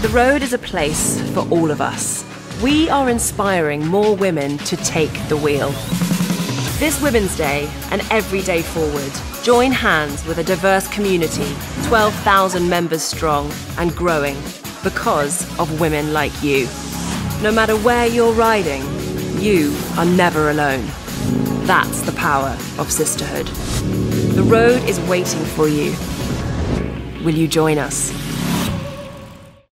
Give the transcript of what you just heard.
The road is a place for all of us. We are inspiring more women to take the wheel. This Women's Day and every day forward, join hands with a diverse community, 12,000 members strong and growing, because of women like you. No matter where you're riding, you are never alone. That's the power of sisterhood. The road is waiting for you. Will you join us?